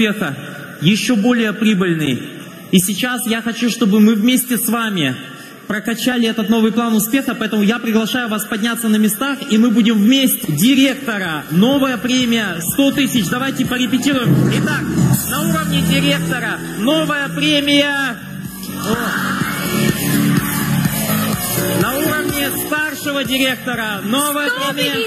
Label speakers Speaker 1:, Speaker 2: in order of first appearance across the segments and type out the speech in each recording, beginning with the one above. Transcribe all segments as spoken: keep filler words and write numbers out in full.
Speaker 1: успеха, еще более прибыльный. И сейчас я хочу, чтобы мы вместе с вами прокачали этот новый план успеха, поэтому я приглашаю вас подняться на местах, и мы будем вместе. Директора, новая премия сто тысяч. Давайте порепетируем. Итак, на уровне директора новая премия. О. На уровне старшего директора новая премия.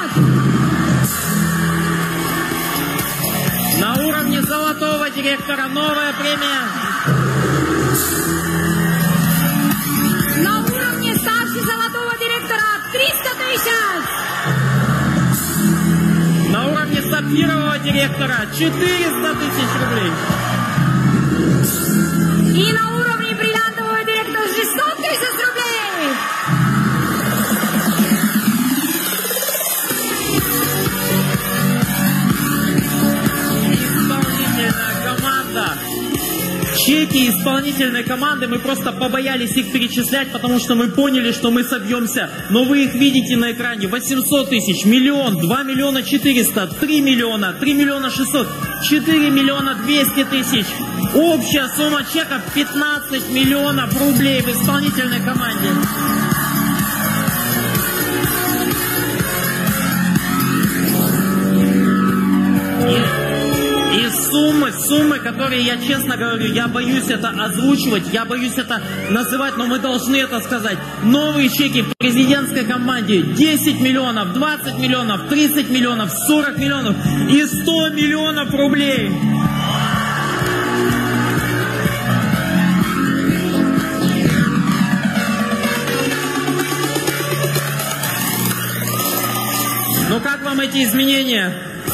Speaker 1: На уровне золотого директора новая премия.
Speaker 2: На уровне старшего золотого директора триста тысяч.
Speaker 1: На уровне сапфирового директора четыреста тысяч рублей.
Speaker 2: И на уровне бриллиантового директора шестьсот тысяч рублей.
Speaker 1: Исполнительная команда. Чеки исполнительной команды, мы просто побоялись их перечислять, потому что мы поняли, что мы собьемся. Но вы их видите на экране. восемьсот тысяч, миллион, два миллиона четыреста, три миллиона, три миллиона шестьсот, четыре миллиона двести тысяч. Общая сумма чеков пятнадцать миллионов рублей в исполнительной команде. И суммы, суммы, которые, я честно говорю, я боюсь это озвучивать, я боюсь это называть, но мы должны это сказать. Новые чеки в президентской команде десять миллионов, двадцать миллионов, тридцать миллионов, сорок миллионов и сто миллионов рублей. Ну как вам эти изменения?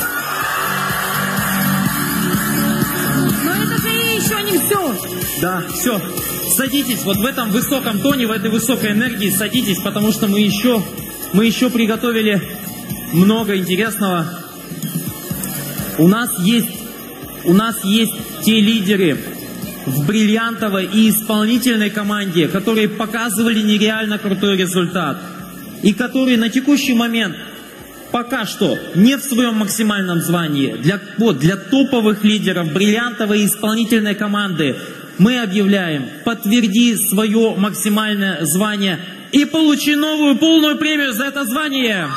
Speaker 2: Еще не все.
Speaker 1: Да, все. Садитесь вот в этом высоком тоне, в этой высокой энергии, садитесь, потому что мы еще, мы еще приготовили много интересного. У нас есть, у нас есть те лидеры в бриллиантовой и исполнительной команде, которые показывали нереально крутой результат. И которые на текущий момент пока что не в своем максимальном звании. Для, вот, для топовых лидеров бриллиантовой и исполнительной команды мы объявляем: подтверди свое максимальное звание и получи новую полную премию за это звание.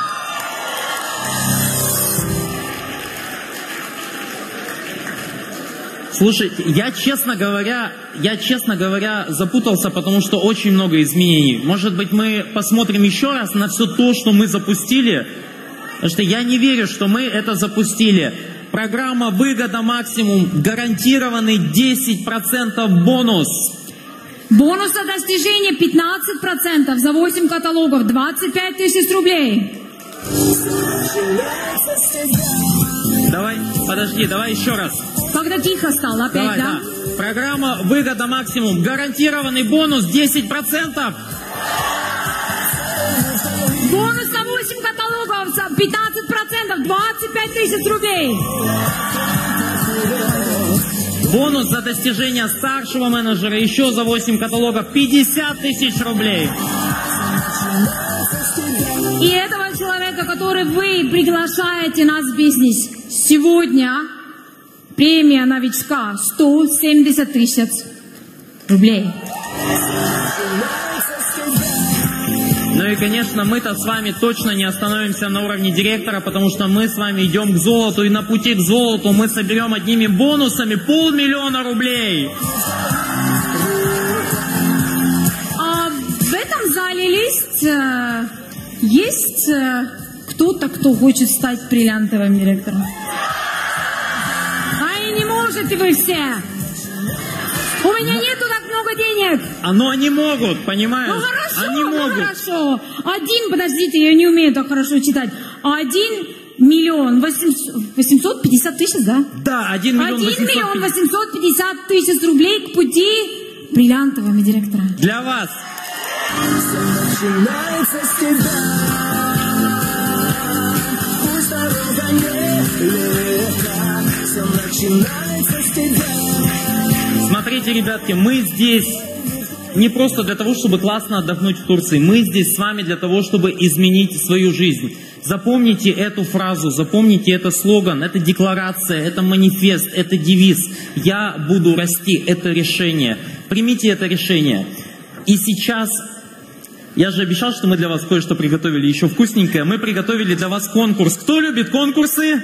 Speaker 1: Слушайте, я, честно говоря, я, честно говоря, запутался, потому что очень много изменений. Может быть, мы посмотрим еще раз на все то, что мы запустили. Потому что я не верю, что мы это запустили. Программа «Выгода максимум», гарантированный десять процентов бонус.
Speaker 2: Бонус за достижение пятнадцать процентов за восемь каталогов, двадцать пять тысяч рублей.
Speaker 1: Давай, подожди, давай еще раз.
Speaker 2: Когда тихо стало, опять,
Speaker 1: давай,
Speaker 2: да?
Speaker 1: да? Программа «Выгода максимум», гарантированный бонус десять процентов.
Speaker 2: Бонус за восемь каталогов, за пятнадцать процентов, двадцать пять тысяч рублей.
Speaker 1: Бонус за достижение старшего менеджера еще за восемь каталогов, пятьдесят тысяч рублей.
Speaker 2: И этого человека, который вы приглашаете нас в бизнес, сегодня премия новичка сто семьдесят тысяч рублей.
Speaker 1: Ну и, конечно, мы-то с вами точно не остановимся на уровне директора, потому что мы с вами идем к золоту, и на пути к золоту мы соберем одними бонусами полмиллиона рублей.
Speaker 2: А в этом зале есть, есть кто-то, кто хочет стать бриллиантовым директором? А и не можете вы все. У меня нету так много денег.
Speaker 1: А ну они могут, понимаешь?
Speaker 2: Ну хорошо,
Speaker 1: они
Speaker 2: ну
Speaker 1: могут.
Speaker 2: хорошо. Один, подождите, я не умею так хорошо читать. Один миллион восемьсот пятьдесят тысяч, да?
Speaker 1: Да, один миллион
Speaker 2: восемьсот пятьдесят тысяч рублей к пути бриллиантового директора.
Speaker 1: Для вас. Смотрите, ребятки, мы здесь не просто для того, чтобы классно отдохнуть в Турции. Мы здесь с вами для того, чтобы изменить свою жизнь. Запомните эту фразу, запомните это слоган, это декларация, это манифест, это девиз. Я буду расти, это решение. Примите это решение. И сейчас, я же обещал, что мы для вас кое-что приготовили еще вкусненькое. Мы приготовили для вас конкурс. Кто любит конкурсы?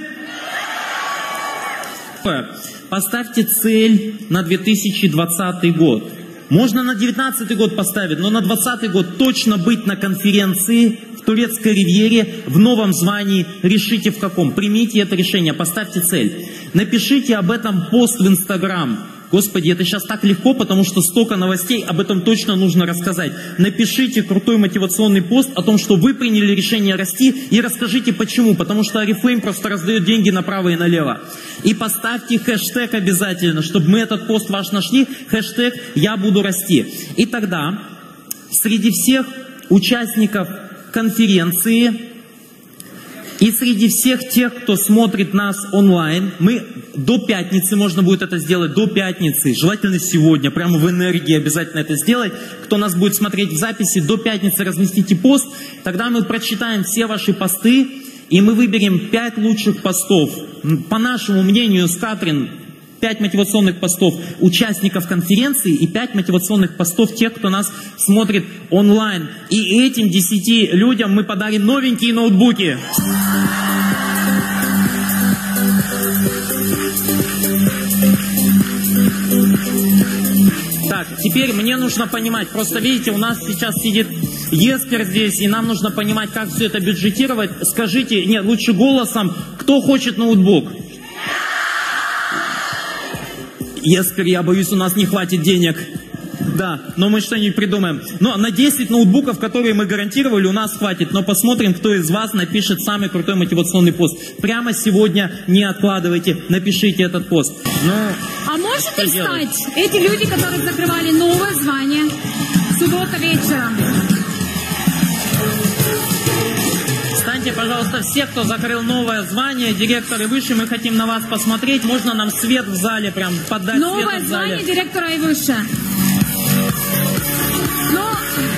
Speaker 1: Поставьте цель на две тысячи двадцатый год. Можно на две тысячи девятнадцатый год поставить, но на две тысячи двадцатый год точно быть на конференции в Турецкой ривьере в новом звании. Решите в каком. Примите это решение, поставьте цель. Напишите об этом пост в Инстаграм. Господи, это сейчас так легко, потому что столько новостей, об этом точно нужно рассказать. Напишите крутой мотивационный пост о том, что вы приняли решение расти, и расскажите почему. Потому что Oriflame просто раздает деньги направо и налево. И поставьте хэштег обязательно, чтобы мы этот пост ваш нашли. Хэштег «Я буду расти». И тогда среди всех участников конференции и среди всех тех, кто смотрит нас онлайн, мы до пятницы, можно будет это сделать, до пятницы, желательно сегодня, прямо в энергии обязательно это сделать. Кто нас будет смотреть в записи, до пятницы разместите пост, тогда мы прочитаем все ваши посты, и мы выберем пять лучших постов. По нашему мнению, с Катрин, пять мотивационных постов участников конференции и пять мотивационных постов тех, кто нас смотрит онлайн. И этим десяти людям мы подарим новенькие ноутбуки. Так, теперь мне нужно понимать, просто видите, у нас сейчас сидит Еспер здесь, и нам нужно понимать, как все это бюджетировать. Скажите, нет, лучше голосом, кто хочет ноутбук? Еспер, я боюсь, у нас не хватит денег. Да, но мы что-нибудь придумаем. Но на десять ноутбуков, которые мы гарантировали, у нас хватит. Но посмотрим, кто из вас напишет самый крутой мотивационный пост. Прямо сегодня не откладывайте, напишите этот пост. Ну,
Speaker 2: а можете встать? Эти люди, которые закрывали новое звание, суббота вечером. Встаньте, пожалуйста, все, кто закрыл новое звание, директор и выше, мы хотим на вас посмотреть. Можно нам свет в зале, прям поддать новое свет в зале. Новое звание директора и выше. Но...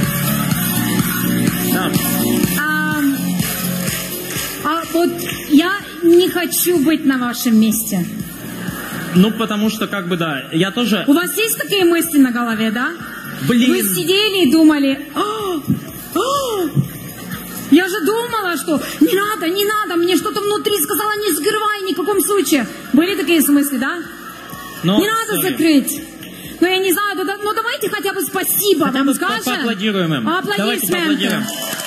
Speaker 2: Да. А, а вот я не хочу быть на вашем месте.
Speaker 1: Ну, потому что, как бы, да, я тоже...
Speaker 2: У вас есть такие мысли на голове, да?
Speaker 1: Блин.
Speaker 2: Вы сидели и думали... О, о, я же думала, что не надо, не надо, мне что-то внутри сказала, не закрывай ни в каком случае. Были такие смыслы, да? Но, не надо sorry. закрыть. Ну, я не знаю, ну давайте хотя бы спасибо
Speaker 1: хотя
Speaker 2: вам
Speaker 1: бы
Speaker 2: скажем.
Speaker 1: Поаплодируем им. Давайте поаплодируем.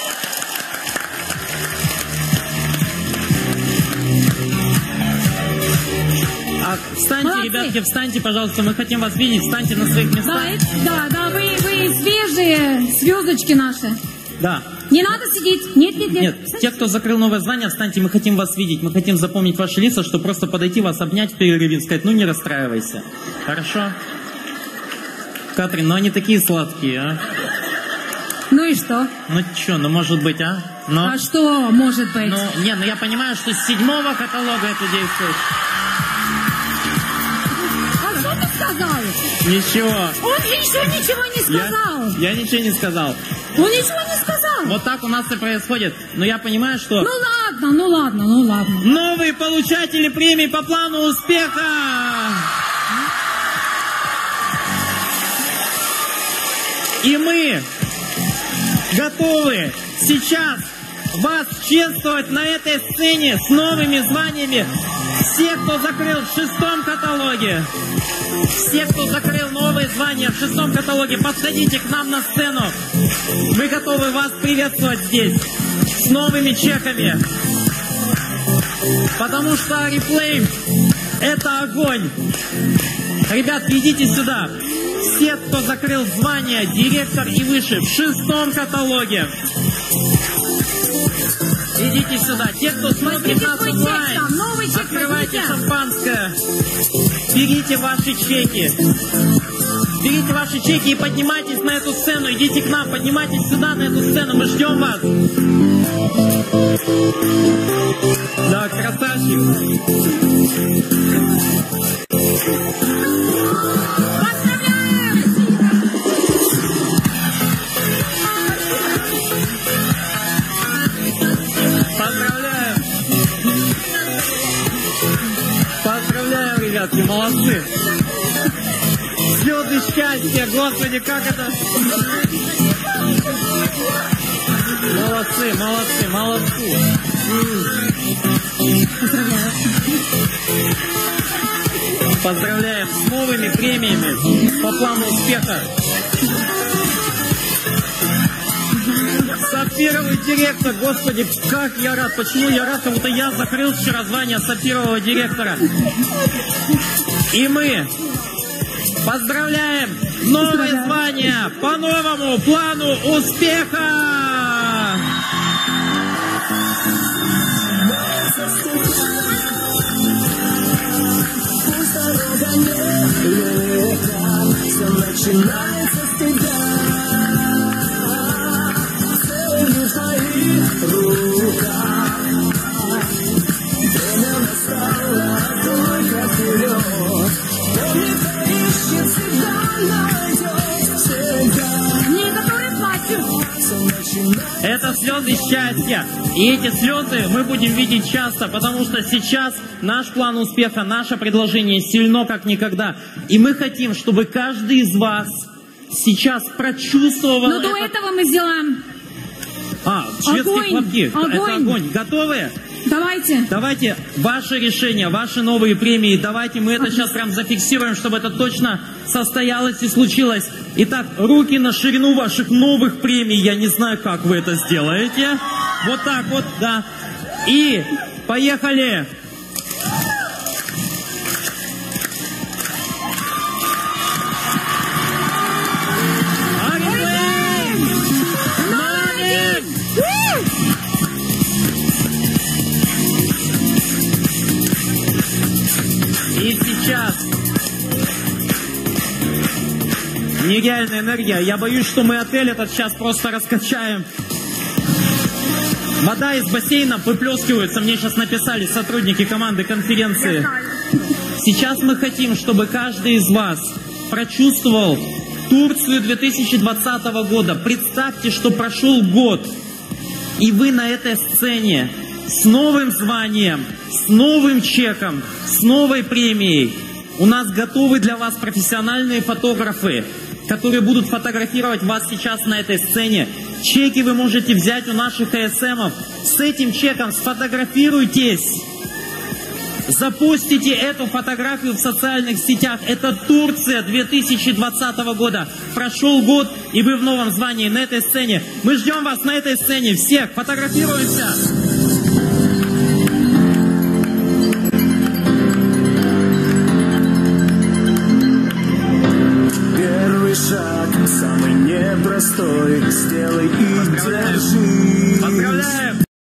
Speaker 1: А, встаньте, молодцы. Ребятки, встаньте, пожалуйста, мы хотим вас видеть, встаньте на своих местах.
Speaker 2: Да, да, да, вы, вы свежие звездочки наши.
Speaker 1: Да.
Speaker 2: Не надо сидеть. Нет, нет, нет.
Speaker 1: Нет, те, кто закрыл новое звание, встаньте, мы хотим вас видеть, мы хотим запомнить ваши лица, чтобы просто подойти вас, обнять в перерыве и сказать, ну не расстраивайся. Хорошо? Катрин, ну они такие сладкие, а?
Speaker 2: Ну и что?
Speaker 1: Ну что, ну может быть, а? Но...
Speaker 2: А что может быть?
Speaker 1: Ну, не, ну я понимаю, что с седьмого каталога это действует.
Speaker 2: А что ты сказал?
Speaker 1: Ничего.
Speaker 2: Он же еще ничего не сказал.
Speaker 1: Я, я ничего не сказал.
Speaker 2: Он ничего не сказал.
Speaker 1: Вот так у нас и происходит. Но я понимаю, что...
Speaker 2: Ну ладно, ну ладно, ну ладно.
Speaker 1: Новые получатели премии по плану успеха! И мы готовы сейчас вас чествовать на этой сцене с новыми званиями. Все, кто закрыл в шестом каталоге, все, кто закрыл новые звания в шестом каталоге, подходите к нам на сцену. Мы готовы вас приветствовать здесь с новыми чеками. Потому что Oriflame — это огонь. Ребят, идите сюда. Все, кто закрыл звание директор и выше в шестом каталоге. Идите сюда. Те, кто смотрит нас онлайн, открывайте шампанское. Берите ваши чеки. Берите ваши чеки и поднимайтесь на эту сцену. Идите к нам, поднимайтесь сюда, на эту сцену. Мы ждем вас. Да, красавчик. Поздравляем! молодцы. Слезы счастья, Господи, как это... Молодцы, молодцы, молодцы.
Speaker 2: Поздравляю.
Speaker 1: Поздравляем с новыми премиями по плану успеха. Сапфировый директор, Господи, как я рад. Почему я рад? Потому что я закрыл вчера звание сапфирового директора. И мы поздравляем новые звания по новому плану успеха!
Speaker 3: Начинается с тебя, цель в твоих руках. Время настало только вперед. Помни, кто ищет, всегда найдет, всегда.
Speaker 2: Не, который плачет.
Speaker 1: Это слезы счастья. И эти слезы мы будем видеть часто, потому что сейчас наш план успеха, наше предложение сильно как никогда. И мы хотим, чтобы каждый из вас сейчас прочувствовал.
Speaker 2: Но до
Speaker 1: это...
Speaker 2: этого мы сделаем.
Speaker 1: А, шведские
Speaker 2: огонь.
Speaker 1: хлопки.
Speaker 2: Огонь.
Speaker 1: Это огонь. Готовы?
Speaker 2: Давайте.
Speaker 1: Давайте ваши решения, ваши новые премии. Давайте мы это сейчас прям зафиксируем, чтобы это точно состоялось и случилось. Итак, руки на ширину ваших новых премий. Я не знаю, как вы это сделаете. Вот так вот, да. И поехали. И сейчас нереальная энергия. Я боюсь, что мы отель этот сейчас просто раскачаем. Вода из бассейна выплескивается. Мне сейчас написали сотрудники команды конференции. Сейчас мы хотим, чтобы каждый из вас прочувствовал Турцию две тысячи двадцатого года. Представьте, что прошел год, и вы на этой сцене с новым званием, с новым чеком, с новой премией. У нас готовы для вас профессиональные фотографы, которые будут фотографировать вас сейчас на этой сцене. Чеки вы можете взять у наших эй эс эмов. С этим чеком сфотографируйтесь. Запустите эту фотографию в социальных сетях. Это Турция две тысячи двадцатого года. Прошел год, и вы в новом звании на этой сцене. Мы ждем вас на этой сцене. Всех фотографируемся.
Speaker 3: Первый шаг, самый непростой, сделай и держи.